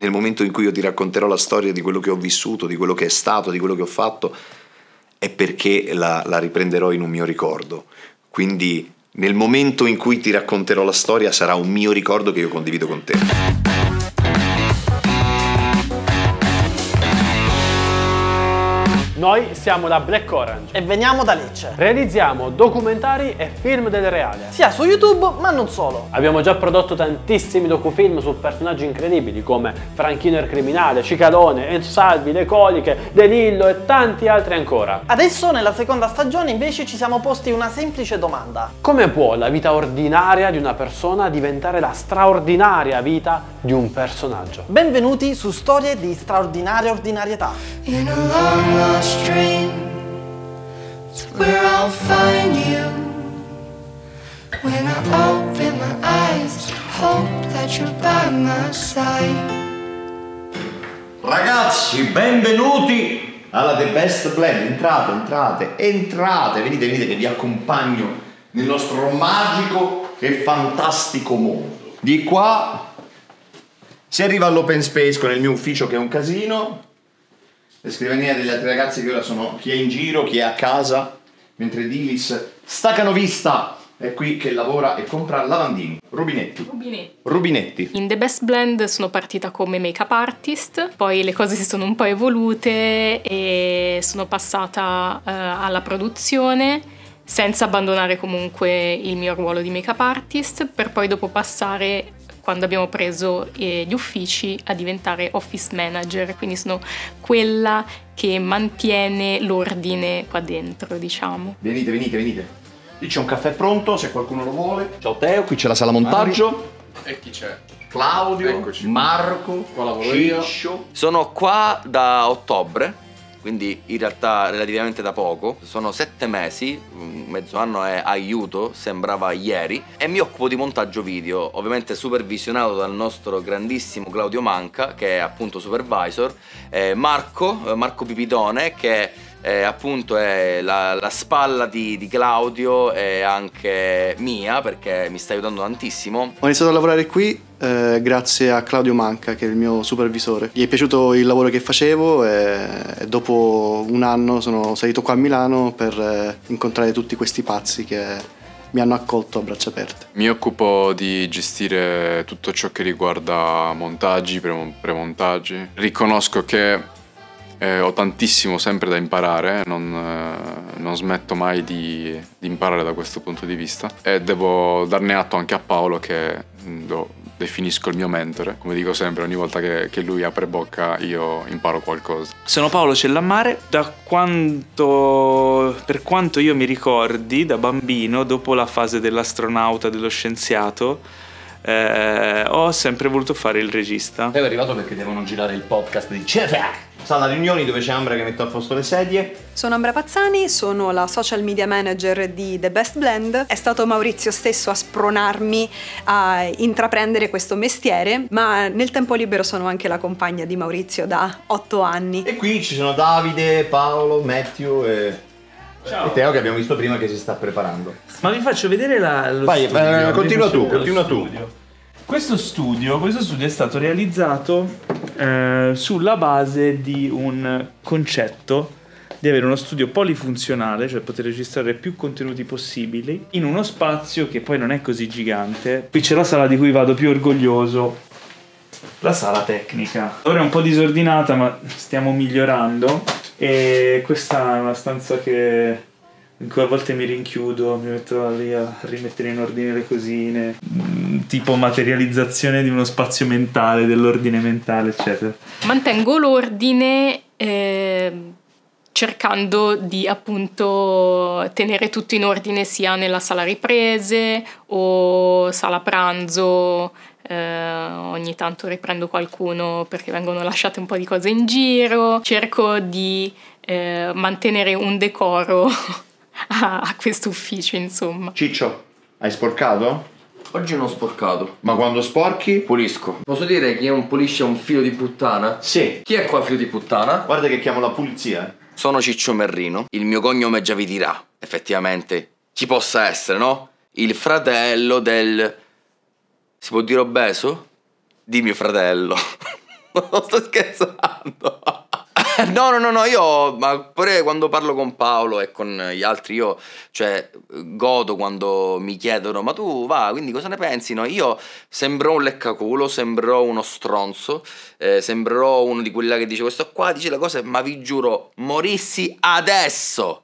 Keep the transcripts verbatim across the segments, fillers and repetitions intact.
Nel momento in cui io ti racconterò la storia di quello che ho vissuto, di quello che è stato, di quello che ho fatto, è perché la, la riprenderò in un mio ricordo. Quindi nel momento in cui ti racconterò la storia sarà un mio ricordo che io condivido con te. Noi siamo da Black Orange e veniamo da Lecce. Realizziamo documentari e film del reale, sia su YouTube ma non solo. Abbiamo già prodotto tantissimi docufilm su personaggi incredibili come Franchino il criminale, Cicalone, Enzo Salvi, Le Coliche, De Lillo e tanti altri ancora. Adesso nella seconda stagione invece ci siamo posti una semplice domanda: come può la vita ordinaria di una persona diventare la straordinaria vita di un personaggio? Benvenuti su Storie di straordinaria ordinarietà. In a long lost dream, it's where I'll find you. When I open my eyes, hope that you're by my side. Ragazzi, benvenuti alla The Best Blend. Entrate, entrate, entrate, venite, venite che vi accompagno nel nostro magico e fantastico mondo. Di qua si arriva all'open space con il mio ufficio che è un casino. Le scrivanie degli altri ragazzi che ora sono chi è in giro, chi è a casa, mentre Dilis staccanovista è qui che lavora e compra lavandini, rubinetti. Rubinetti. Rubinetti. In The Best Blend sono partita come make-up artist, poi le cose si sono un po' evolute e sono passata uh, alla produzione, senza abbandonare comunque il mio ruolo di make-up artist, per poi dopo passare, quando abbiamo preso eh, gli uffici, a diventare office manager, quindi sono quella che mantiene l'ordine qua dentro, diciamo. Venite, venite, venite. Qui c'è un caffè pronto, se qualcuno lo vuole. Ciao Teo, qui c'è la sala montaggio. E chi c'è? Claudio, Eccoci. Marco, Qua lavoro io. Ciccio. Sono qua da ottobre, quindi in realtà relativamente da poco. Sono sette mesi, mezzo anno è aiuto, sembrava ieri, e mi occupo di montaggio video, ovviamente supervisionato dal nostro grandissimo Claudio Manca, che è appunto supervisor, eh, Marco, eh, Marco Pipitone, che eh, appunto è la, la spalla di, di Claudio e anche mia, perché mi sta aiutando tantissimo. Ho iniziato a lavorare qui eh, grazie a Claudio Manca, che è il mio supervisore. Gli è piaciuto il lavoro che facevo e, e dopo un anno sono salito qua a Milano per eh, incontrare tutti questi pazzi che mi hanno accolto a braccia aperte. Mi occupo di gestire tutto ciò che riguarda montaggi, pre- premontaggi. Riconosco che Eh, ho tantissimo sempre da imparare, non, eh, non smetto mai di, di imparare da questo punto di vista, e devo darne atto anche a Paolo, che lo definisco il mio mentore. Come dico sempre, ogni volta che, che lui apre bocca io imparo qualcosa. Sono Paolo Cellammare. Da quanto, per quanto io mi ricordi, da bambino, dopo la fase dell'astronauta, dello scienziato, eh, ho sempre voluto fare il regista. Poi è arrivato perché devono girare il podcast di Cefà. Sala riunioni dove c'è Ambra che mette a posto le sedie. Sono Ambra Pazzani, sono la social media manager di The Best Blend. È stato Maurizio stesso a spronarmi a intraprendere questo mestiere, ma nel tempo libero sono anche la compagna di Maurizio da otto anni. E qui ci sono Davide, Paolo, Matthew e, Ciao. e Teo, che abbiamo visto prima che si sta preparando. Ma vi faccio vedere la, lo Vai, studio. eh, continua Vi faccio tu, vedere continua lo tu. studio. Questo studio, questo studio è stato realizzato eh, sulla base di un concetto di avere uno studio polifunzionale, cioè poter registrare più contenuti possibili in uno spazio che poi non è così gigante. Qui c'è la sala di cui vado più orgoglioso, la sala tecnica. Ora è un po' disordinata, ma stiamo migliorando, e questa è una stanza che in cui a volte mi rinchiudo, mi metto lì a rimettere in ordine le cosine, tipo materializzazione di uno spazio mentale, dell'ordine mentale, eccetera. Mantengo l'ordine eh, cercando di appunto tenere tutto in ordine sia nella sala riprese o sala pranzo. Eh, ogni tanto riprendo qualcuno perché vengono lasciate un po' di cose in giro. Cerco di eh, mantenere un decoro a, a questo ufficio, insomma. Ciccio, hai sporcato? Oggi non ho sporcato. Ma quando sporchi? Pulisco. Posso dire chi un pulisce è un figlio di puttana? Sì. Chi è qua figlio di puttana? Guarda che chiamo la pulizia. Sono Ciccio Merrino. Il mio cognome già vi dirà, effettivamente, chi possa essere, no? Il fratello del... si può dire obeso? Di mio fratello. non sto scherzando. No, no, no, no, io, ma pure quando parlo con Paolo e con gli altri, io, cioè, godo quando mi chiedono, ma tu va, quindi cosa ne pensi? No, io sembrerò un leccaculo, sembrerò uno stronzo, eh, sembrerò uno di quelli là che dice questo qua, dice le cose, ma vi giuro, morissi adesso.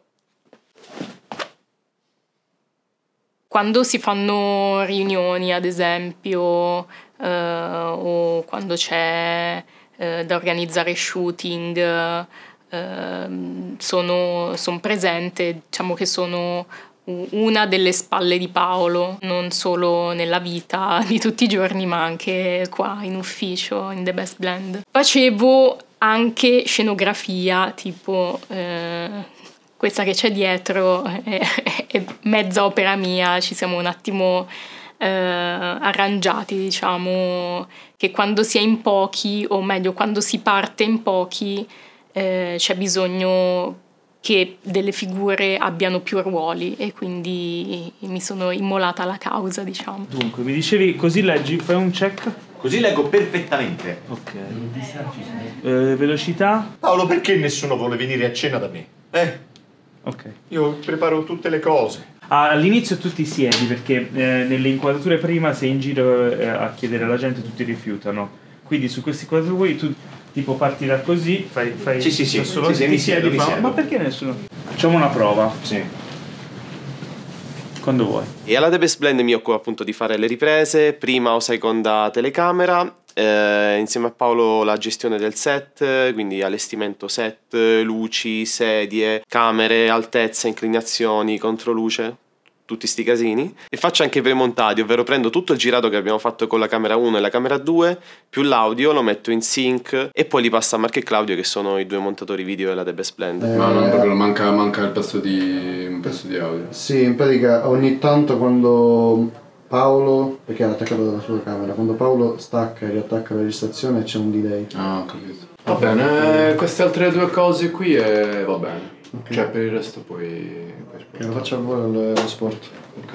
Quando si fanno riunioni, ad esempio, eh, o quando c'è eh, da organizzare shooting, eh, sono, sono presente, diciamo che sono una delle spalle di Paolo, non solo nella vita di tutti i giorni, ma anche qua in ufficio, in The Best Blend. Facevo anche scenografia, tipo... Eh, questa che c'è dietro è, è mezza opera mia, ci siamo un attimo eh, arrangiati, diciamo, che quando si è in pochi, o meglio, quando si parte in pochi, eh, c'è bisogno che delle figure abbiano più ruoli, e quindi mi sono immolata alla causa, diciamo. Dunque, mi dicevi, così leggi, fai un check? Così leggo perfettamente. Ok. Eh, velocità? Paolo, perché nessuno vuole venire a cena da me? Eh? Ok. Io preparo tutte le cose. Ah, all'inizio tu ti siedi perché eh, nelle inquadrature prima sei in giro eh, a chiedere alla gente, tutti rifiutano. Quindi su queste inquadrature tu tipo parti da così, fai, fai sì, sì, sì. solo sì, sì, ti mi siedi, siedo, fa, mi siedo. ma perché nessuno? Facciamo una prova. Sì. Quando vuoi. E alla The Best Blend mi occupo appunto di fare le riprese, prima o seconda telecamera, eh, insieme a Paolo la gestione del set, quindi allestimento set, luci, sedie, camere, altezza, inclinazioni, controluce, tutti sti casini. E faccio anche i premontati, ovvero prendo tutto il girato che abbiamo fatto con la camera uno e la camera due, più l'audio, lo metto in sync e poi li passo a Marco e Claudio, che sono i due montatori video della The Best Blend. Eh, Ma non proprio, manca, manca il pezzo di, un pezzo di audio. Sì, in pratica ogni tanto quando Paolo, perché era attaccato dalla sua camera, quando Paolo stacca e riattacca la registrazione c'è un delay. Ah, ho capito. Va bene, queste altre due cose qui e va bene. Okay. Cioè per il resto poi... Che lo faccio a voi lo sport. Ok.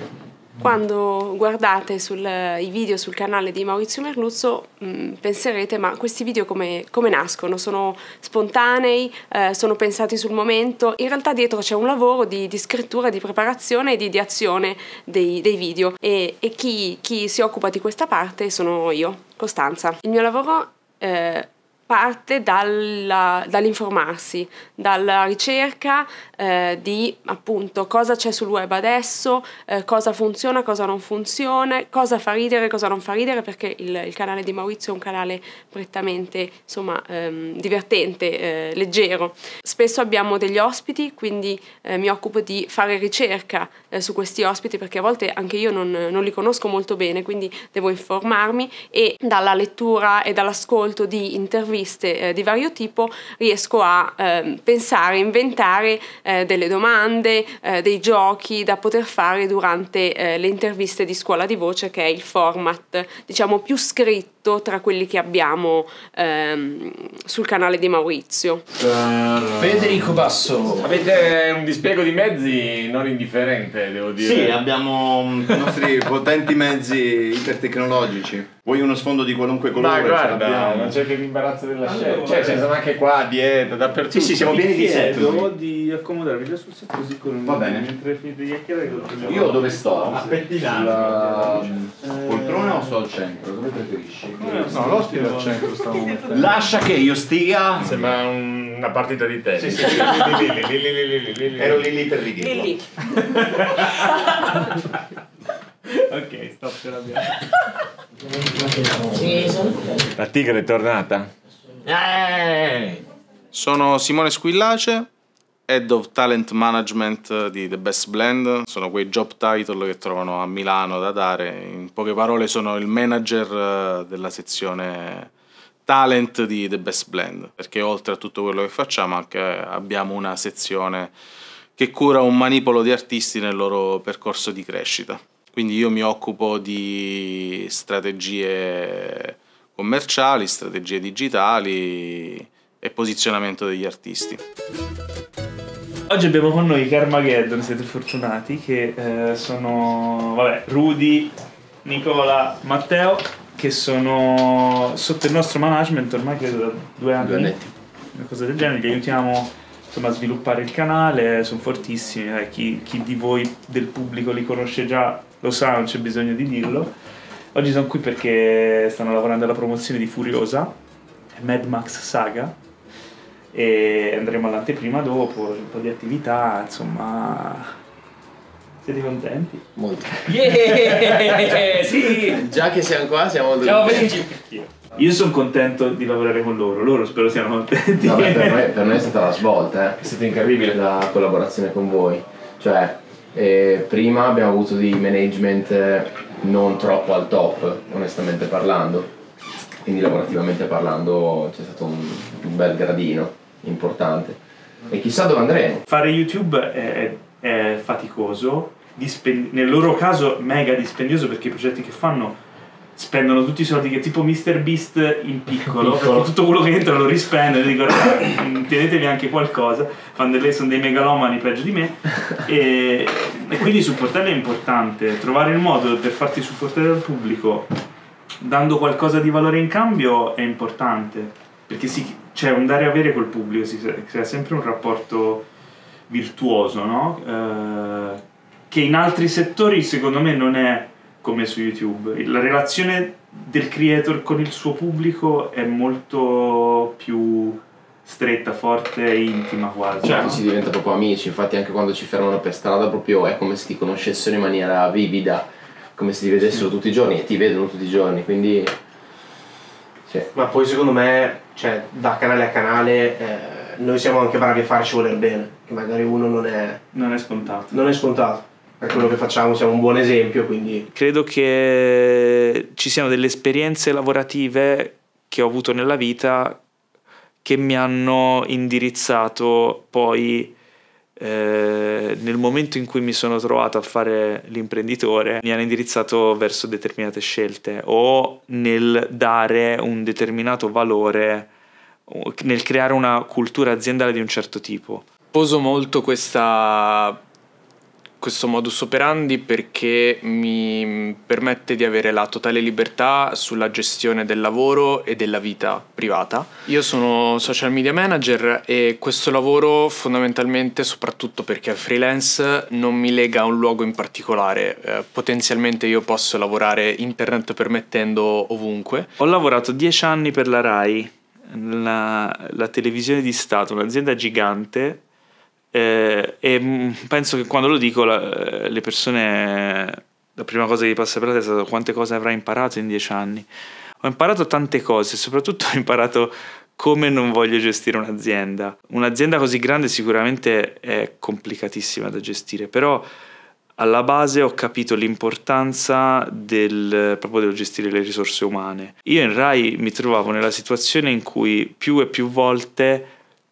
Quando guardate sul, i video sul canale di Maurizio Merluzzo mh, penserete, ma questi video come, come nascono? Sono spontanei, eh, sono pensati sul momento? In realtà dietro c'è un lavoro di, di scrittura, di preparazione e di ideazione dei, dei video, e, e chi, chi si occupa di questa parte sono io, Costanza. Il mio lavoro eh, parte dalla, dall'informarsi, dalla ricerca eh, di appunto cosa c'è sul web adesso, eh, cosa funziona, cosa non funziona, cosa fa ridere, cosa non fa ridere, perché il, il canale di Maurizio è un canale prettamente insomma ehm, divertente, eh, leggero. Spesso abbiamo degli ospiti, quindi eh, mi occupo di fare ricerca eh, su questi ospiti, perché a volte anche io non, non li conosco molto bene, quindi devo informarmi, e dalla lettura e dall'ascolto di interviste Eh, di vario tipo riesco a eh, pensare, inventare eh, delle domande, eh, dei giochi da poter fare durante eh, le interviste di Scuola di Voce, che è il format diciamo più scritto tra quelli che abbiamo ehm, sul canale di Maurizio. Federico Basso, avete un dispiego di mezzi non indifferente, devo dire. Sì, abbiamo i nostri potenti mezzi ipertecnologici. Vuoi uno sfondo di qualunque colore? Ma guarda, abbiamo. non c'è che l'imbarazzo della scelta. Cioè, ci sono anche qua dietro, dappertutto. Sì, sì, siamo pieni di set. Chiedo di accomodarvi già sul set così con Va bene. mentre finite di chiacchierare. Io dove sto? A pettinare. Sulla poltrona o sto al centro? Dove preferisci? No, l'ospite al centro stavo mettendo. Lascia che io stia. Sembra un- una partita di tennis. Sì, sì, lì, lì, lì, lì, lì, lì, lì, lì, lì. Ero lì lì per ridirlo. Lì lì. Ok, stop, ce l'abbiamo. La tigre è tornata. Eh! Sono Simone Squillace, Head of Talent Management di The Best Blend. Sono quei job title che trovano a Milano da dare. In poche parole sono il manager della sezione talent di The Best Blend, perché oltre a tutto quello che facciamo anche abbiamo una sezione che cura un manipolo di artisti nel loro percorso di crescita. Quindi io mi occupo di strategie commerciali, strategie digitali e posizionamento degli artisti. Oggi abbiamo con noi Carmageddon, siete fortunati, che eh, sono vabbè, Rudy, Nicola, Matteo che sono sotto il nostro management ormai credo da due anni, due annetti. una cosa del genere, li aiutiamo insomma a sviluppare il canale, sono fortissimi, eh, chi, chi di voi del pubblico li conosce già lo sa, non c'è bisogno di dirlo. Oggi sono qui perché stanno lavorando alla promozione di Furiosa, Mad Max Saga, e andremo all'anteprima dopo, un po' di attività, insomma. Siete contenti? Molto. Yeah! Sì! Già che siamo qua siamo molto Siamo contenti. Io sono contento di lavorare con loro, loro spero siano contenti. Vabbè, per, noi, per noi è stata la svolta, eh. È stata incredibile la collaborazione con voi. Cioè, eh, prima abbiamo avuto di management eh, non troppo al top, onestamente parlando. Quindi lavorativamente parlando c'è stato un, un bel gradino importante. E chissà dove andremo. Fare YouTube è, è faticoso, dispen- nel loro caso mega dispendioso, perché i progetti che fanno spendono tutti i soldi che tipo MrBeast in piccolo, Piccolo. perché tutto quello che entra lo rispendono e dicono tenetevi anche qualcosa, fanno delle, sono dei megalomani peggio di me e, e quindi supportarli è importante, trovare il modo per farti supportare dal pubblico dando qualcosa di valore in cambio è importante, perché si, cioè un dare e avere col pubblico, si crea sempre un rapporto virtuoso, no? Eh, che in altri settori secondo me non è come su YouTube. La relazione del creator con il suo pubblico è molto più stretta, forte e intima quasi. Cioè, no? si diventa proprio amici, infatti anche quando ci fermano per strada proprio è come se ti conoscessero in maniera vivida, come se ti vedessero tutti i giorni e ti vedono tutti i giorni, quindi sì. Ma poi secondo me, cioè, da canale a canale eh, noi siamo anche bravi a farci voler bene, che magari uno non è non è scontato. Non è scontato. Per quello che facciamo siamo un buon esempio, quindi credo che ci siano delle esperienze lavorative che ho avuto nella vita che mi hanno indirizzato poi eh, nel momento in cui mi sono trovato a fare l'imprenditore, mi hanno indirizzato verso determinate scelte o nel dare un determinato valore, nel creare una cultura aziendale di un certo tipo. Sposo molto questa questo modus operandi perché mi permette di avere la totale libertà sulla gestione del lavoro e della vita privata. Io sono social media manager e questo lavoro fondamentalmente, soprattutto perché è freelance, non mi lega a un luogo in particolare. Eh, potenzialmente io posso lavorare, internet permettendo, ovunque. Ho lavorato dieci anni per la Rai, la, la televisione di Stato, un'azienda gigante. Eh, e penso che quando lo dico la, le persone, la prima cosa che gli passa per la testa è quante cose avrai imparato in dieci anni. Ho imparato tante cose, soprattutto ho imparato come non voglio gestire un'azienda. Un'azienda così grande sicuramente è complicatissima da gestire, però alla base ho capito l'importanza del proprio dello gestire le risorse umane. Io in Rai mi trovavo nella situazione in cui più e più volte,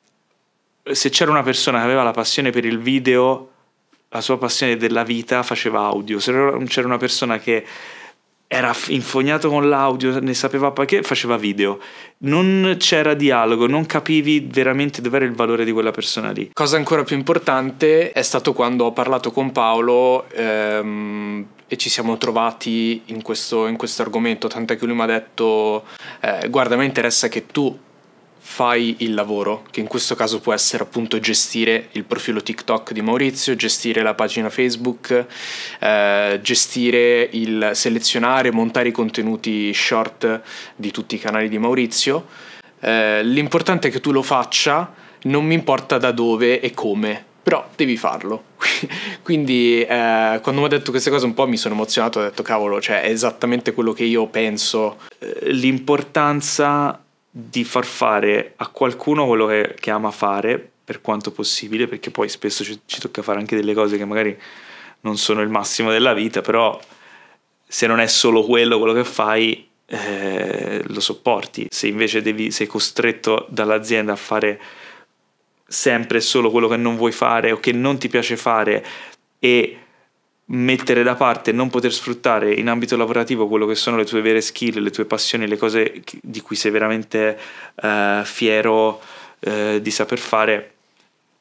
se c'era una persona che aveva la passione per il video, la sua passione della vita faceva audio. Se c'era una persona che era infognato con l'audio, ne sapeva perché, faceva video. Non c'era dialogo, non capivi veramente dov'era il valore di quella persona lì. Cosa ancora più importante è stato quando ho parlato con Paolo ehm, e ci siamo trovati in questo, in questo argomento, tant'è che lui mi ha detto eh, guarda, a me interessa che tu fai il lavoro, che in questo caso può essere appunto gestire il profilo TikTok di Maurizio, gestire la pagina Facebook, eh, gestire il selezionare, montare i contenuti short di tutti i canali di Maurizio. Eh, l'importante è che tu lo faccia, non mi importa da dove e come, però devi farlo. Quindi eh, quando mi ha detto queste cose un po' mi sono emozionato, ho detto cavolo, cioè è esattamente quello che io penso. L'importanza di far fare a qualcuno quello che, che ama fare per quanto possibile, perché poi spesso ci, ci tocca fare anche delle cose che magari non sono il massimo della vita, però se non è solo quello quello che fai eh, lo sopporti. Se invece devi, sei costretto dall'azienda a fare sempre solo quello che non vuoi fare o che non ti piace fare e mettere da parte, non poter sfruttare in ambito lavorativo quello che sono le tue vere skill, le tue passioni, le cose di cui sei veramente uh, fiero uh, di saper fare,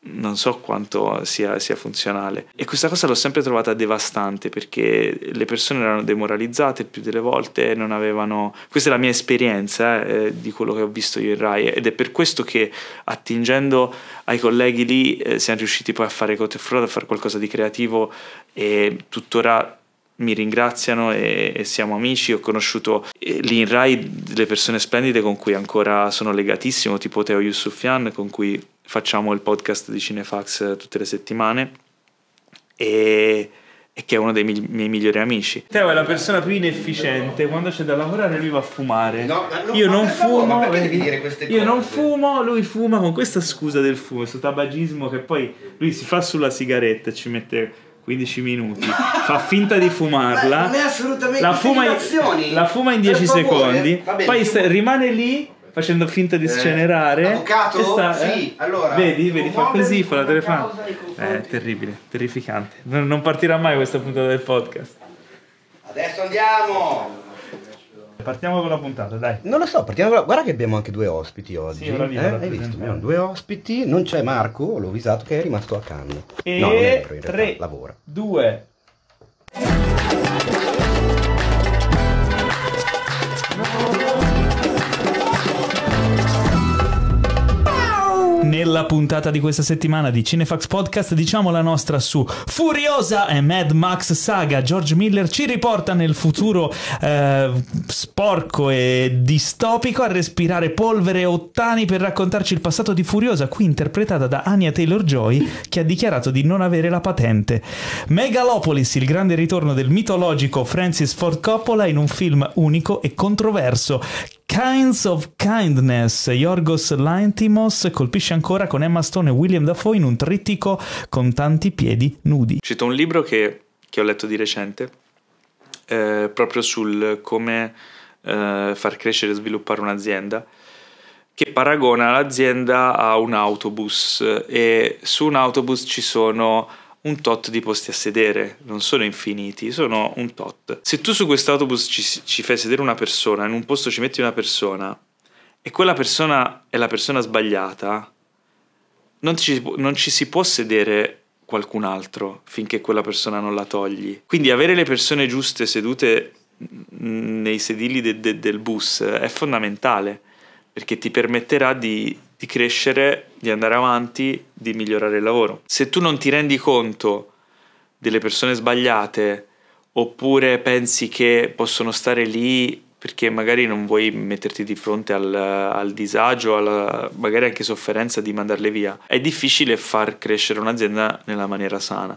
non so quanto sia, sia funzionale. E questa cosa l'ho sempre trovata devastante, perché le persone erano demoralizzate il più delle volte, non avevano, questa è la mia esperienza eh, di quello che ho visto io in Rai, ed è per questo che attingendo ai colleghi lì eh, siamo riusciti poi a fare Cote e Frodo, a fare qualcosa di creativo, e tuttora mi ringraziano e, e siamo amici. Ho conosciuto eh, lì in Rai delle persone splendide con cui ancora sono legatissimo, tipo Teo Yusufian, con cui facciamo il podcast di Cinefax tutte le settimane, e, e che è uno dei mi- miei migliori amici. Teo è la persona più inefficiente, quando c'è da lavorare lui va a fumare. No, no, io non fumo, favore, devi dire queste io cose? non fumo, lui fuma con questa scusa del fumo, questo tabagismo che poi lui si fa sulla sigaretta e ci mette quindici minuti, fa finta di fumarla. Beh, non è assolutamente la fuma in, la fuma in dieci secondi, bene, poi sta, rimane lì facendo finta di scenerare. Eh, avvocato? E sta, sì, eh, allora. Vedi, vedi, fa così, fa la telefonata. È terribile, terrificante. Non, non partirà mai questa puntata del podcast. Adesso andiamo. Partiamo con la puntata, dai. Non lo so, partiamo con la... Guarda che abbiamo anche due ospiti oggi. Sì, ora vi eh? Hai visto? Abbiamo due ospiti. Non c'è Marco, l'ho avvisato che è rimasto a Cannes. E no, non è vero, in realtà tre, lavora. due. Nella puntata di questa settimana di Cinefax Podcast diciamo la nostra su Furiosa e Mad Max Saga. George Miller ci riporta nel futuro eh, sporco e distopico a respirare polvere e ottani per raccontarci il passato di Furiosa, qui interpretata da Anya Taylor-Joy, che ha dichiarato di non avere la patente. Megalopolis, il grande ritorno del mitologico Francis Ford Coppola in un film unico e controverso. Kinds of Kindness, Yorgos Lanthimos colpisce ancora con Emma Stone e William Dafoe in un trittico con tanti piedi nudi. Cito un libro che, che ho letto di recente, eh, proprio sul come eh, far crescere e sviluppare un'azienda, che paragona l'azienda a un autobus, e su un autobus ci sono un tot di posti a sedere, non sono infiniti, sono un tot. Se tu su questo autobus ci, ci fai sedere una persona, in un posto ci metti una persona, e quella persona è la persona sbagliata, non ci, non ci si può sedere qualcun altro finché quella persona non la togli. Quindi avere le persone giuste sedute nei sedili de, de, del bus è fondamentale, perché ti permetterà di, di crescere, di andare avanti, di migliorare il lavoro. Se tu non ti rendi conto delle persone sbagliate, oppure pensi che possono stare lì perché magari non vuoi metterti di fronte al, al disagio, alla magari anche sofferenza di mandarle via, è difficile far crescere un'azienda nella maniera sana.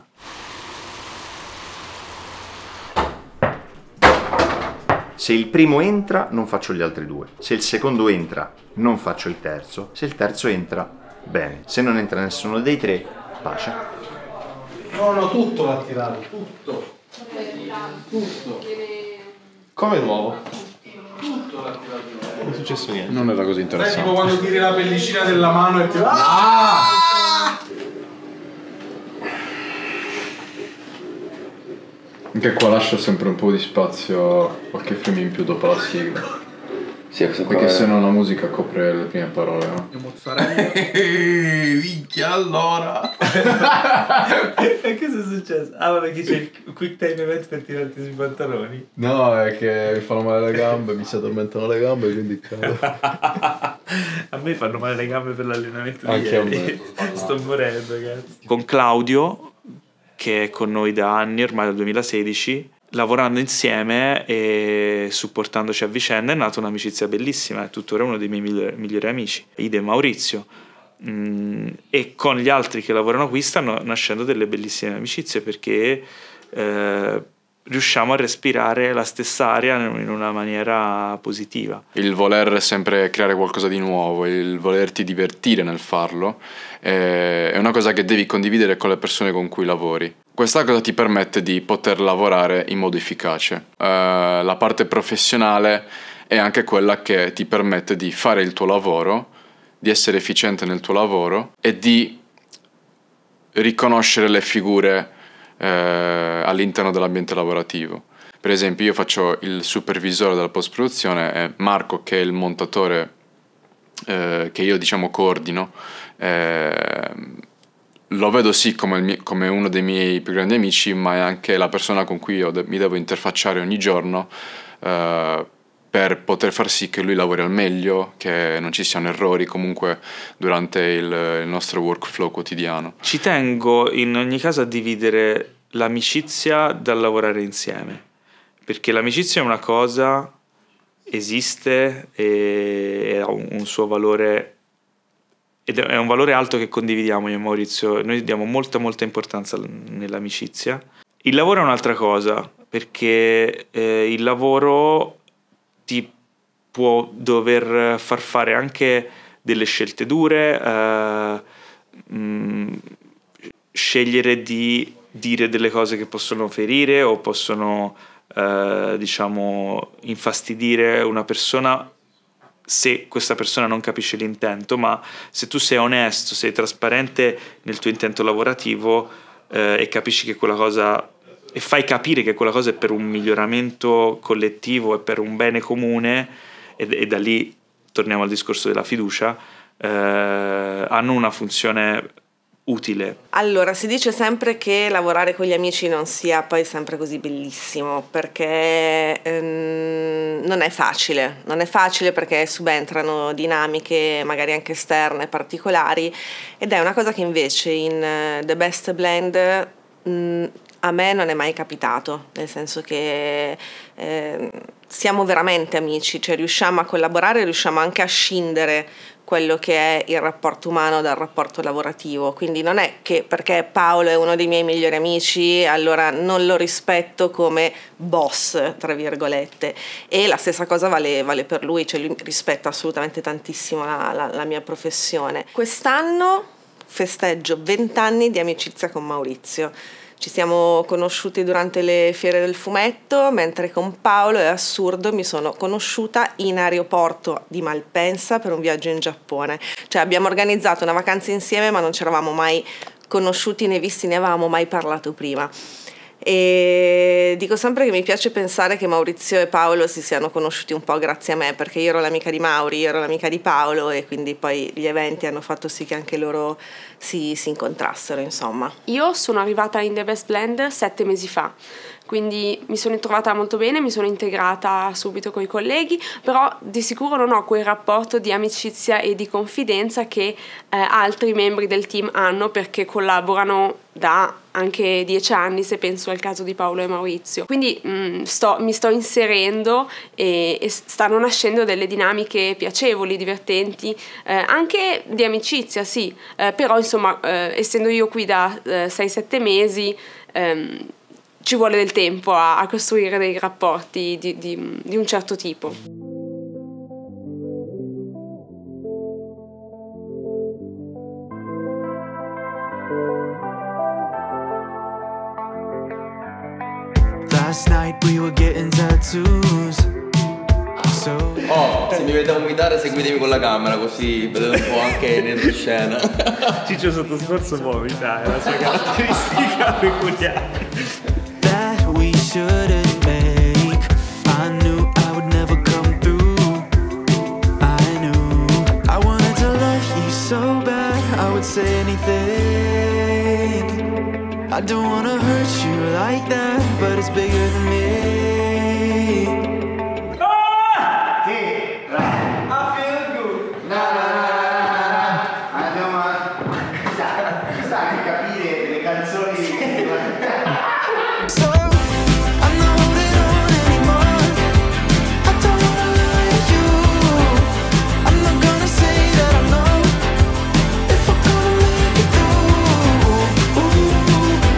Se il primo entra, non faccio gli altri due. Se il secondo entra, non faccio il terzo. Se il terzo entra, bene. Se non entra nessuno dei tre, pace. No, no, tutto l'ha tirato, tutto. Tutto. Come nuovo? Tutto l'ha tirato. Non è successo niente. Non era così È interessante. tipo quando tiri la pellicina della mano e ti... Ah! Anche qua lascia sempre un po' di spazio, qualche frame in più dopo la sigla. Sì, perché se no la musica copre le prime parole, no? Mozzarella. Minchia, allora. E cosa è successo? Ah, ma perché c'è il quick time event per tirarti sui pantaloni? No, è che mi fanno male le gambe, mi si addormentano le gambe, quindi cado. A me fanno male le gambe per l'allenamento di Anche ieri. Sto morendo, ragazzi. Con Claudio, che è con noi da anni, ormai dal duemilasedici, lavorando insieme e supportandoci a vicenda, è nata un'amicizia bellissima, è tuttora uno dei miei migliori, migliori amici, Ide e Maurizio. Mm, e con gli altri che lavorano qui stanno nascendo delle bellissime amicizie, perché eh, riusciamo a respirare la stessa aria in una maniera positiva. Il voler sempre creare qualcosa di nuovo, il volerti divertire nel farlo, eh, è una cosa che devi condividere con le persone con cui lavori. Questa cosa ti permette di poter lavorare in modo efficace. Eh, la parte professionale è anche quella che ti permette di fare il tuo lavoro, di essere efficiente nel tuo lavoro e di riconoscere le figure eh, all'interno dell'ambiente lavorativo. Per esempio, io faccio il supervisore della post-produzione e Marco, che è il montatore eh, che io diciamo coordino, eh, lo vedo sì come, il mio, come uno dei miei più grandi amici, ma è anche la persona con cui io de- mi devo interfacciare ogni giorno uh, per poter far sì che lui lavori al meglio, che non ci siano errori comunque durante il, il nostro workflow quotidiano. Ci tengo in ogni caso a dividere l'amicizia dal lavorare insieme, perché l'amicizia è una cosa, esiste e ha un, un suo valore, ed è un valore alto che condividiamo io e Maurizio. Noi diamo molta molta importanza nell'amicizia. Il lavoro è un'altra cosa, perché eh, il lavoro ti può dover far fare anche delle scelte dure, eh, mh, scegliere di dire delle cose che possono ferire o possono eh, diciamo infastidire una persona se questa persona non capisce l'intento, ma se tu sei onesto, sei trasparente nel tuo intento lavorativo eh, e capisci che quella cosa e fai capire che quella cosa è per un miglioramento collettivo e per un bene comune, e, e da lì torniamo al discorso della fiducia, eh, hanno una funzione utile. Allora, si dice sempre che lavorare con gli amici non sia poi sempre così bellissimo, perché ehm, non è facile, non è facile perché subentrano dinamiche magari anche esterne, particolari, ed è una cosa che invece in uh, The Best Blend mh, a me non è mai capitato, nel senso che eh, siamo veramente amici, cioè riusciamo a collaborare, riusciamo anche a scindere quello che è il rapporto umano dal rapporto lavorativo, quindi non è che perché Paolo è uno dei miei migliori amici allora non lo rispetto come boss, tra virgolette, e la stessa cosa vale, vale per lui, cioè lui rispetta assolutamente tantissimo la, la, la mia professione. Quest'anno festeggio vent'anni di amicizia con Maurizio. Ci siamo conosciuti durante le fiere del fumetto, mentre con Paolo, è assurdo, mi sono conosciuta in aeroporto di Malpensa per un viaggio in Giappone. Cioè abbiamo organizzato una vacanza insieme ma non ci eravamo mai conosciuti né visti, ne avevamo mai parlato prima. E dico sempre che mi piace pensare che Maurizio e Paolo si siano conosciuti un po' grazie a me, perché io ero l'amica di Mauri, io ero l'amica di Paolo e quindi poi gli eventi hanno fatto sì che anche loro si, si incontrassero, insomma. Io sono arrivata in The Best Blend sette mesi fa, quindi mi sono trovata molto bene, mi sono integrata subito con i colleghi, però di sicuro non ho quel rapporto di amicizia e di confidenza che eh, altri membri del team hanno, perché collaborano da anche dieci anni, se penso al caso di Paolo e Maurizio. Quindi mh, sto, mi sto inserendo e, e stanno nascendo delle dinamiche piacevoli, divertenti, eh, anche di amicizia, sì, eh, però insomma, eh, essendo io qui da eh, sei sette mesi, ehm, ci vuole del tempo a, a costruire dei rapporti di, di, di un certo tipo. Last night we were getting tattoos. So oh, se mi vedete vomitare seguitemi con la camera, così vedete un po' anche dentro scena. Ciccio sotto sforzo vomita, è la sua caratteristica peculiare. That we shouldn't make. I knew I would never come through. I knew I wanted to love you so bad I would say anything. I don't wanna hurt you like that, but it's bigger than me. Ah! Sì, I feel good. Na na na na. Andiamo a... Chissà, chissà che capire le canzoni. So, I'm not holding on anymore. I don't wanna lie to you. I'm not gonna say that I know if I'm gonna make it through. Ooh.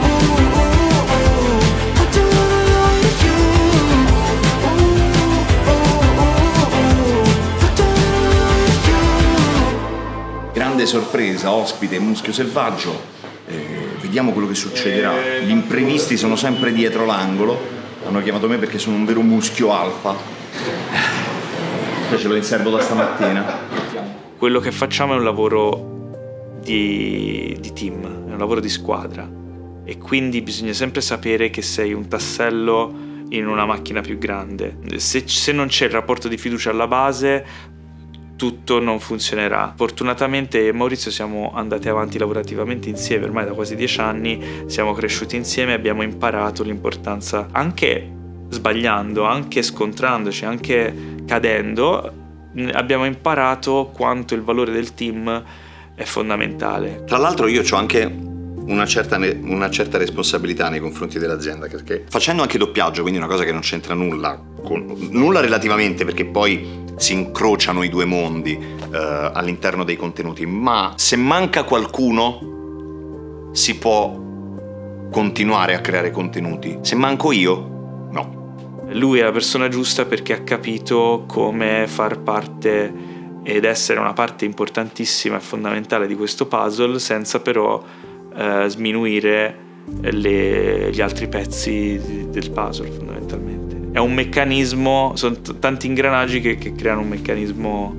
Grande sorpresa, ospite, Muschio Selvaggio, eh, vediamo quello che succederà. Gli imprevisti sono sempre dietro l'angolo, hanno chiamato me perché sono un vero muschio alfa, poi ce lo inservo da stamattina. Quello che facciamo è un lavoro di, di team, è un lavoro di squadra, e quindi bisogna sempre sapere che sei un tassello in una macchina più grande. Se, se non c'è il rapporto di fiducia alla base, tutto non funzionerà. Fortunatamente io e Maurizio siamo andati avanti lavorativamente insieme ormai da quasi dieci anni, siamo cresciuti insieme, abbiamo imparato l'importanza, anche sbagliando, anche scontrandoci, anche cadendo, abbiamo imparato quanto il valore del team è fondamentale. Tra l'altro io ho anche una certa, una certa responsabilità nei confronti dell'azienda, perché facendo anche doppiaggio, quindi una cosa che non c'entra nulla, con, nulla relativamente, perché poi si incrociano i due mondi eh, all'interno dei contenuti, ma se manca qualcuno si può continuare a creare contenuti. Se manco io, no. Lui è la persona giusta perché ha capito come far parte ed essere una parte importantissima e fondamentale di questo puzzle senza però eh, sminuire le, gli altri pezzi del puzzle fondamentalmente. È un meccanismo, sono t- tanti ingranaggi che, che creano un meccanismo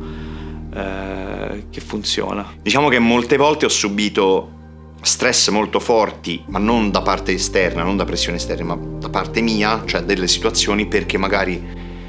eh, che funziona. Diciamo che molte volte ho subito stress molto forti, ma non da parte esterna, non da pressioni esterne, ma da parte mia, cioè delle situazioni perché magari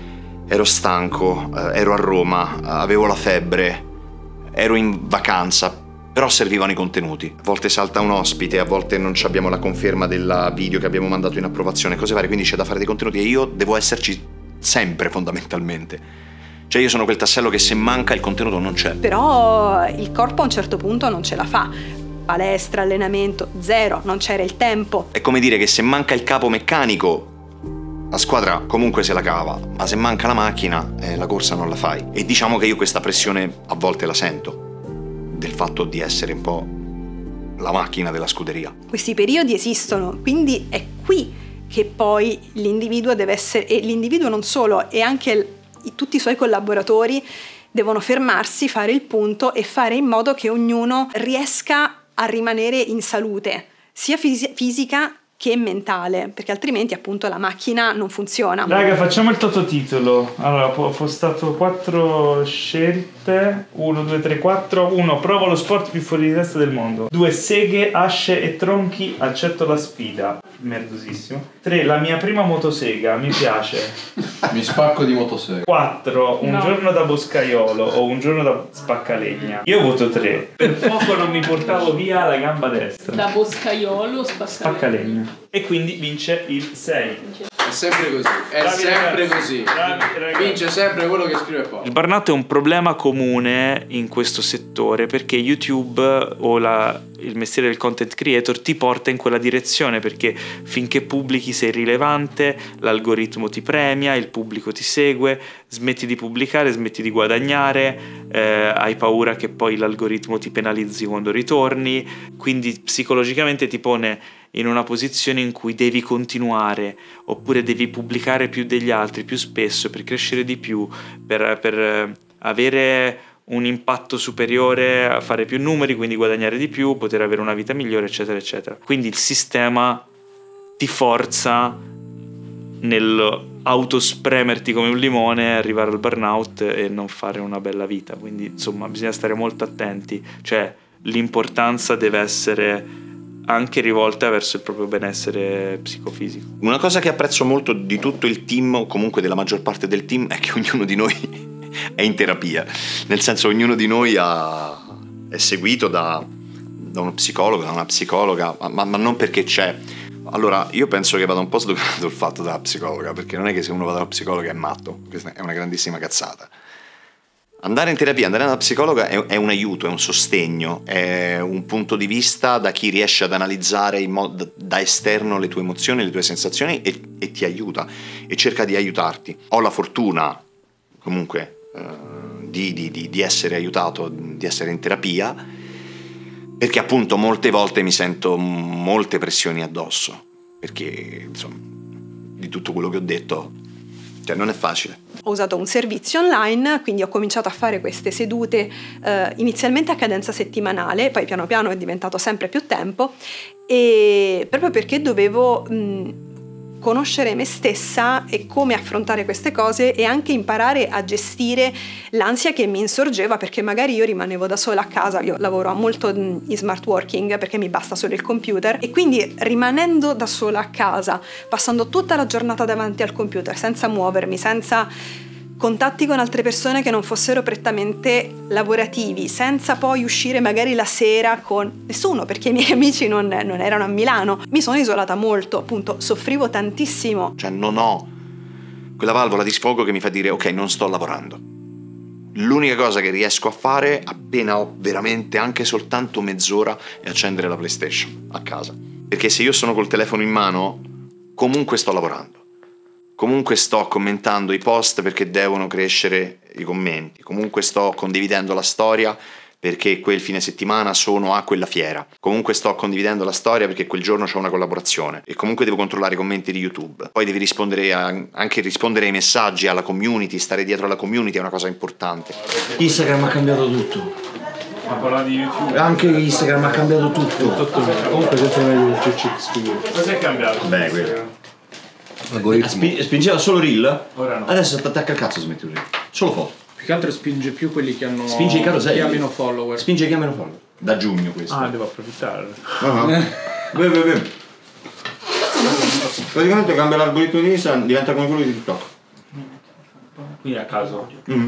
ero stanco, eh, ero a Roma, eh, avevo la febbre, ero in vacanza, però servivano i contenuti. A volte salta un ospite, a volte non abbiamo la conferma del video che abbiamo mandato in approvazione, cose varie, quindi c'è da fare dei contenuti e io devo esserci sempre fondamentalmente. Cioè io sono quel tassello che se manca il contenuto non c'è. Però il corpo a un certo punto non ce la fa. Palestra, allenamento, zero, non c'era il tempo. È come dire che se manca il capo meccanico la squadra comunque se la cava, ma se manca la macchina eh, la corsa non la fai. E diciamo che io questa pressione a volte la sento, del fatto di essere un po' la macchina della scuderia. Questi periodi esistono, quindi è qui che poi l'individuo deve essere, e l'individuo non solo, e anche il, tutti i suoi collaboratori devono fermarsi, fare il punto e fare in modo che ognuno riesca a rimanere in salute, sia fisi- fisica che mentale, perché altrimenti appunto la macchina non funziona. Raga, facciamo il tototitolo. Allora, ho postato quattro scelte. Uno, due, tre, quattro. Uno, provo lo sport più fuori di testa del mondo. Due, seghe, asce e tronchi, accetto la sfida. Merdosissimo. Tre, la mia prima motosega, mi piace. Mi spacco di motosega. Quattro, un No. giorno da boscaiolo o un giorno da spaccalegna. Io voto tre. Per poco non mi portavo via la gamba destra. Da boscaiolo spaccare. Spaccalegna. E quindi vince il sei. È sempre così, è Bravi sempre ragazzi, così. bravi ragazzi. Vince sempre quello che scrive poco. Il burnout è un problema comune in questo settore perché YouTube o la, il mestiere del content creator ti porta in quella direzione, perché finché pubblichi sei rilevante, l'algoritmo ti premia, il pubblico ti segue, smetti di pubblicare, smetti di guadagnare, eh, hai paura che poi l'algoritmo ti penalizzi quando ritorni, quindi psicologicamente ti pone in una posizione in cui devi continuare oppure devi pubblicare più degli altri, più spesso, per crescere di più, per, per avere un impatto superiore, a fare più numeri, quindi guadagnare di più, poter avere una vita migliore, eccetera eccetera. Quindi il sistema ti forza nel autospremerti come un limone, arrivare al burnout e non fare una bella vita. Quindi insomma bisogna stare molto attenti, cioè l'importanza deve essere anche rivolta verso il proprio benessere psicofisico. Una cosa che apprezzo molto di tutto il team, o comunque della maggior parte del team, è che ognuno di noi è in terapia, nel senso ognuno di noi ha, è seguito da, da uno psicologo, da una psicologa, ma, ma non perché c'è. Allora io penso che vada un po' sdoganato il fatto della psicologa, perché non è che se uno va dalla psicologa è matto, questa è una grandissima cazzata. Andare in terapia, andare dalla psicologa è, è un aiuto, è un sostegno, è un punto di vista da chi riesce ad analizzare in modo, da esterno le tue emozioni, le tue sensazioni e, e ti aiuta e cerca di aiutarti. Ho la fortuna comunque eh, di, di, di, di essere aiutato, di essere in terapia, perché appunto molte volte mi sento molte pressioni addosso, perché insomma di tutto quello che ho detto, cioè non è facile. Ho usato un servizio online, quindi ho cominciato a fare queste sedute eh, inizialmente a cadenza settimanale, poi piano piano è diventato sempre più tempo, e proprio perché dovevo mh, conoscere me stessa e come affrontare queste cose e anche imparare a gestire l'ansia che mi insorgeva, perché magari io rimanevo da sola a casa, io lavoro molto in smart working perché mi basta solo il computer, e quindi rimanendo da sola a casa, passando tutta la giornata davanti al computer senza muovermi, senza contatti con altre persone che non fossero prettamente lavorativi, senza poi uscire magari la sera con nessuno, perché i miei amici non, non erano a Milano. Mi sono isolata molto, appunto, soffrivo tantissimo. Cioè non ho quella valvola di sfogo che mi fa dire ok, non sto lavorando. L'unica cosa che riesco a fare appena ho veramente anche soltanto mezz'ora è accendere la PlayStation a casa. Perché se io sono col telefono in mano, comunque sto lavorando. Comunque sto commentando i post perché devono crescere i commenti. Comunque sto condividendo la storia perché quel fine settimana sono a quella fiera. Comunque sto condividendo la storia perché quel giorno c'ho una collaborazione. E comunque devo controllare i commenti di YouTube. Poi devi rispondere a, anche rispondere ai messaggi, alla community, stare dietro alla community è una cosa importante. Instagram ha cambiato tutto. Ma parla di YouTube. Anche Instagram ha cambiato tutto. Comunque questo è meglio il C C X. Cosa è cambiato? Beh, quello. Spi- spingeva solo reel? Ora no. Adesso ti attacca il cazzo smetti un reel. Solo foto. Più che altro spinge più quelli che hanno Spinge i caroselli. chi ha meno follower. Spinge chi ha meno follower. Da giugno questo. Ah, devo approfittare. Uh-huh. Beh, beh, beh. Praticamente cambia l'algoritmo di Instagram, diventa come quello di TikTok. Quindi a caso. Mm.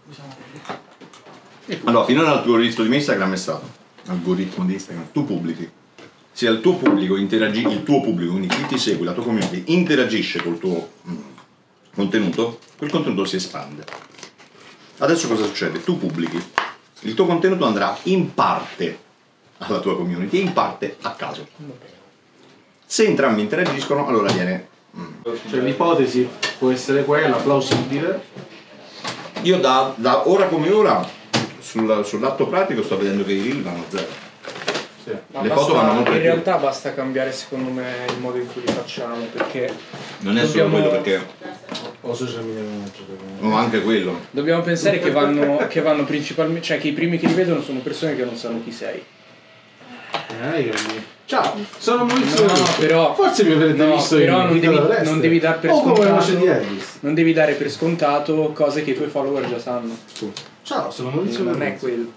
Allora, finora l'algoritmo di Instagram è stato algoritmo di Instagram, tu pubblichi. Se il tuo pubblico interagisce, il tuo pubblico, quindi chi ti segue, la tua community, interagisce col tuo mm, contenuto, quel contenuto si espande. Adesso cosa succede? Tu pubblichi, il tuo contenuto andrà in parte alla tua community e in parte a caso. Se entrambi interagiscono, allora viene... Mm. Cioè l'ipotesi può essere quella, plausibile. Io da, da ora come ora, sul, sull'atto pratico sto vedendo che i reel vanno a zero. Ma Le basta- foto vanno molto in di più. realtà basta cambiare secondo me il modo in cui li facciamo, perché Non è solo dobbiamo- quello perché... o social media manager. No, anche quello. Dobbiamo pensare che vanno, che vanno principalmente, cioè che i primi che li vedono sono persone che non sanno chi sei. Ciao, sono Maurizio. No, però Forse mi avrete no, visto però in non Vita devi, dall'Est. non devi dar per O come la scontato voce di Elvis. non devi dare per scontato cose che i tuoi follower già sanno. Ciao, sono Maurizio. Non è Verguzzi. quello.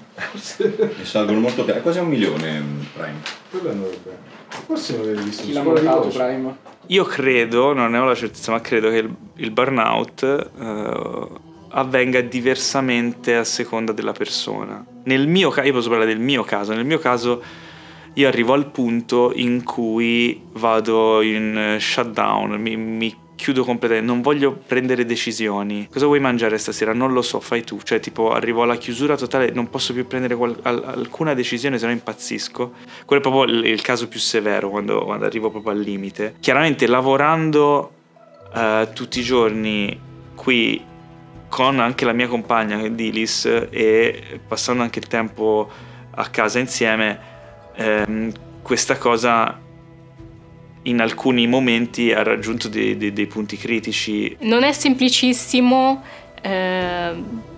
Mi salgono molto bene, quasi un milione mm, Prime. Quello andrebbe bene. Forse mi avete visto Chi in l'ha scuola di montato voce. Prime? Io credo, non ne ho la certezza, ma credo che il, il burnout eh, avvenga diversamente a seconda della persona. Nel mio caso, io posso parlare del mio caso, nel mio caso io arrivo al punto in cui vado in shutdown, mi, mi chiudo completamente, non voglio prendere decisioni. Cosa vuoi mangiare stasera? Non lo so, fai tu. Cioè tipo arrivo alla chiusura totale, non posso più prendere qual- al- alcuna decisione, se no impazzisco. Quello è proprio il, il caso più severo, quando, quando arrivo proprio al limite. Chiaramente lavorando eh, tutti i giorni qui con anche la mia compagna Dilis e passando anche il tempo a casa insieme, ehm, questa cosa in alcuni momenti ha raggiunto dei, dei- dei punti critici. Non è semplicissimo eh,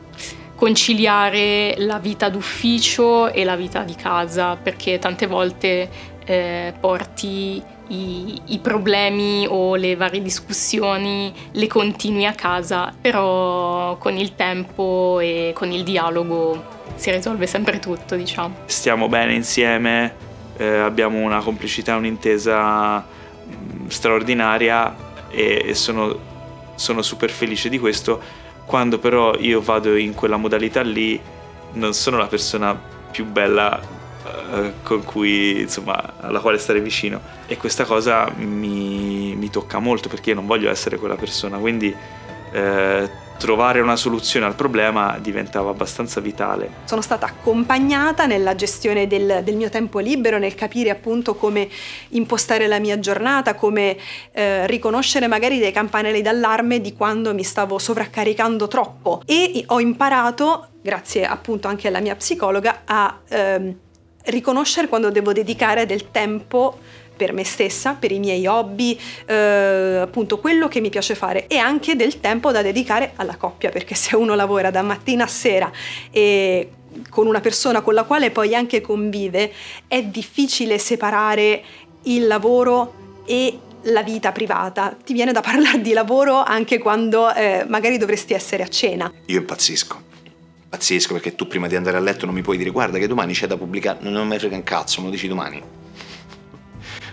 conciliare la vita d'ufficio e la vita di casa, perché tante volte eh, porti i, i problemi o le varie discussioni, le continui a casa, però con il tempo e con il dialogo si risolve sempre tutto, diciamo. Stiamo bene insieme, eh, abbiamo una complicità, un'intesa mh, straordinaria e, e sono, sono super felice di questo. Quando però io vado in quella modalità lì non sono la persona più bella eh, con cui, insomma, alla quale stare vicino, e questa cosa mi, mi tocca molto perché io non voglio essere quella persona, quindi eh, trovare una soluzione al problema diventava abbastanza vitale. Sono stata accompagnata nella gestione del, del mio tempo libero, nel capire appunto come impostare la mia giornata, come eh, riconoscere magari dei campanelli d'allarme di quando mi stavo sovraccaricando troppo, e ho imparato, grazie appunto anche alla mia psicologa, a ehm, riconoscere quando devo dedicare del tempo per me stessa, per i miei hobby, eh, appunto quello che mi piace fare, e anche del tempo da dedicare alla coppia, perché se uno lavora da mattina a sera e con una persona con la quale poi anche convive, è difficile separare il lavoro e la vita privata. Ti viene da parlare di lavoro anche quando eh, magari dovresti essere a cena. Io impazzisco. Impazzisco perché tu prima di andare a letto non mi puoi dire guarda che domani c'è da pubblicare, non me ne frega un cazzo, me lo dici domani.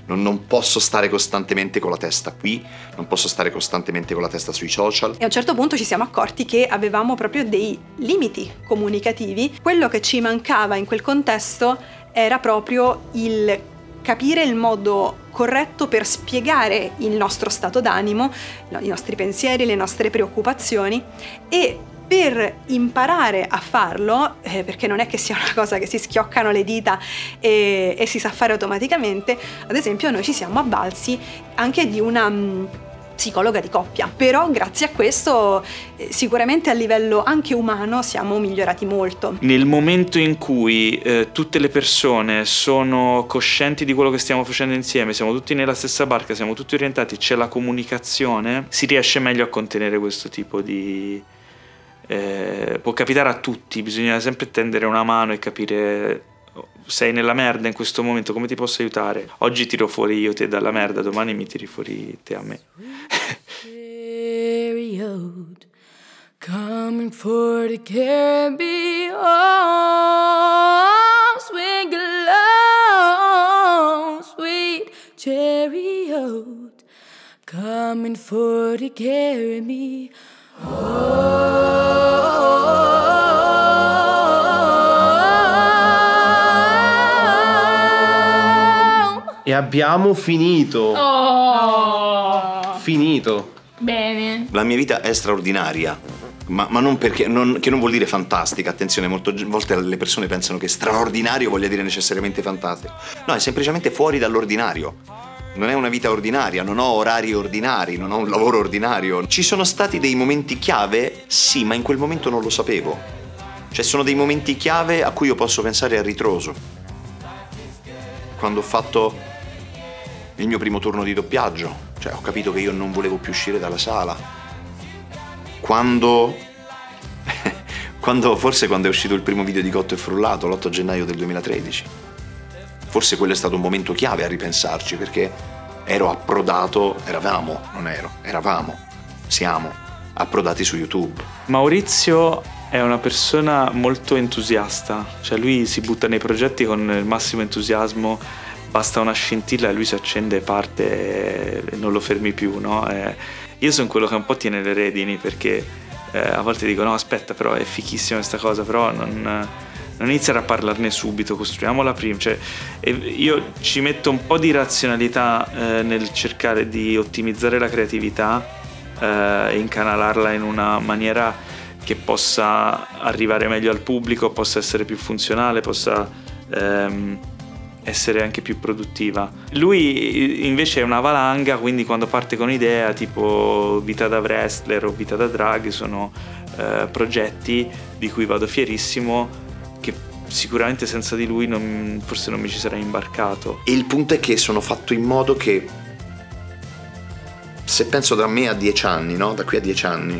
Non, non posso stare costantemente con la testa qui, non posso stare costantemente con la testa sui social. E a un certo punto ci siamo accorti che avevamo proprio dei limiti comunicativi. Quello che ci mancava in quel contesto era proprio il capire il modo corretto per spiegare il nostro stato d'animo, i nostri pensieri, le nostre preoccupazioni, e per imparare a farlo, eh, perché non è che sia una cosa che si schioccano le dita e, e si sa fare automaticamente, ad esempio noi ci siamo avvalsi anche di una mh, psicologa di coppia, però grazie a questo eh, sicuramente a livello anche umano siamo migliorati molto. Nel momento in cui eh, tutte le persone sono coscienti di quello che stiamo facendo insieme, siamo tutti nella stessa barca, siamo tutti orientati, c'è la comunicazione, si riesce meglio a contenere questo tipo di... Eh, può capitare a tutti, bisogna sempre tendere una mano e capire: sei nella merda in questo momento, come ti posso aiutare? Oggi tiro fuori io te dalla merda, domani mi tiri fuori te a me. Coming for to carry me home, swing along, sweet chariot, coming for to carry me E abbiamo finito. Oh. Finito. Bene. La mia vita è straordinaria, ma, ma non perché, non, che non vuol dire fantastica, attenzione, molte volte le persone pensano che straordinario voglia dire necessariamente fantastico. No, è semplicemente fuori dall'ordinario. Non è una vita ordinaria, non ho orari ordinari, non ho un lavoro ordinario. Ci sono stati dei momenti chiave? Sì, ma in quel momento non lo sapevo. Cioè sono dei momenti chiave a cui io posso pensare a ritroso. Quando ho fatto il mio primo turno di doppiaggio, cioè ho capito che io non volevo più uscire dalla sala. Quando... quando forse quando è uscito il primo video di Cotto e Frullato, l'otto gennaio del duemilatredici. Forse quello è stato un momento chiave a ripensarci, perché ero approdato, eravamo, non ero, eravamo, siamo approdati su YouTube. Maurizio è una persona molto entusiasta, cioè lui si butta nei progetti con il massimo entusiasmo, basta una scintilla e lui si accende e parte e non lo fermi più, no? Eh, io sono quello che un po' tiene le redini, perché eh, a volte dico no aspetta, però è fichissima questa cosa, però non... non iniziare a parlarne subito, costruiamola prima. Cioè, io ci metto un po' di razionalità eh, nel cercare di ottimizzare la creatività eh, e incanalarla in una maniera che possa arrivare meglio al pubblico, possa essere più funzionale, possa ehm, essere anche più produttiva. Lui invece è una valanga, quindi quando parte con idea tipo Vita da wrestler o Vita da drag sono eh, progetti di cui vado fierissimo, che sicuramente senza di lui non, forse non mi ci sarei imbarcato. E il punto è che sono fatto in modo che, se penso da me a dieci anni, no? Da qui a dieci anni,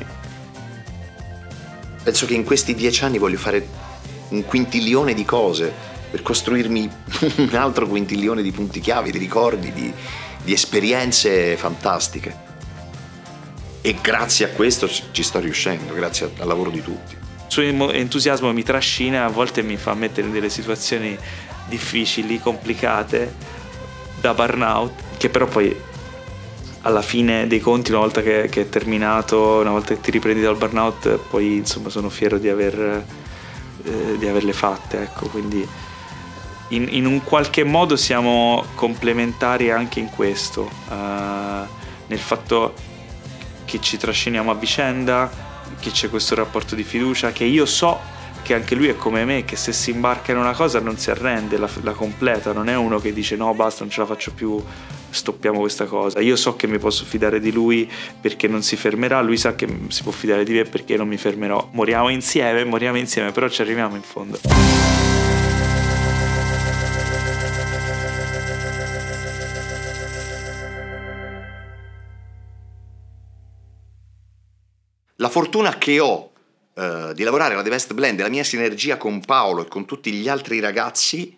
penso che in questi dieci anni voglio fare un quintilione di cose per costruirmi un altro quintilione di punti chiave, di ricordi, di, di esperienze fantastiche. E grazie a questo ci sto riuscendo, grazie al lavoro di tutti. Il suo entusiasmo mi trascina, a volte mi fa mettere in delle situazioni difficili, complicate, da burnout, che però poi alla fine dei conti, una volta che, che è terminato, una volta che ti riprendi dal burnout, poi insomma sono fiero di, aver, eh, di averle fatte, ecco. Quindi in, in un qualche modo siamo complementari anche in questo, uh, nel fatto che ci trasciniamo a vicenda, che c'è questo rapporto di fiducia, che io so che anche lui è come me, che se si imbarca in una cosa non si arrende, la, la completa, non è uno che dice no basta, non ce la faccio più, stoppiamo questa cosa. Io so che mi posso fidare di lui perché non si fermerà, lui sa che si può fidare di me perché non mi fermerò. Moriamo insieme, moriamo insieme, però ci arriviamo in fondo. La fortuna che ho eh, di lavorare alla The Best Blend e la mia sinergia con Paolo e con tutti gli altri ragazzi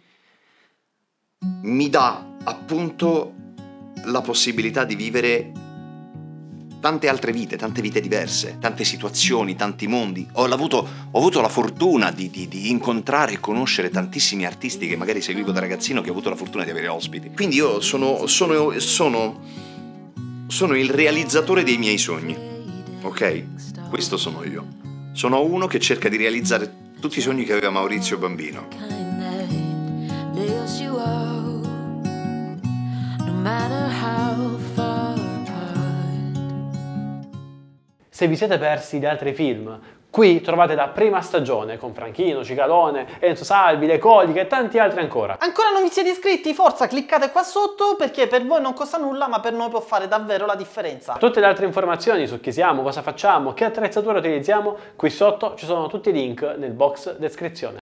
mi dà appunto la possibilità di vivere tante altre vite, tante vite diverse, tante situazioni, tanti mondi. Ho avuto, ho avuto la fortuna di, di, di incontrare e conoscere tantissimi artisti che magari seguivo da ragazzino, che ho avuto la fortuna di avere ospiti. Quindi io sono, sono, sono, sono il realizzatore dei miei sogni, ok? Questo sono io. Sono uno che cerca di realizzare tutti i sogni che aveva Maurizio bambino. lifts you up, no matter how far apart. Se vi siete persi di altri film, qui trovate la prima stagione con Franchino, Cicalone, Enzo Salvi, Le Coliche e tanti altri ancora. Ancora non vi siete iscritti? Forza, cliccate qua sotto perché per voi non costa nulla, ma per noi può fare davvero la differenza. Tutte le altre informazioni su chi siamo, cosa facciamo, che attrezzatura utilizziamo, qui sotto ci sono tutti i link nel box descrizione.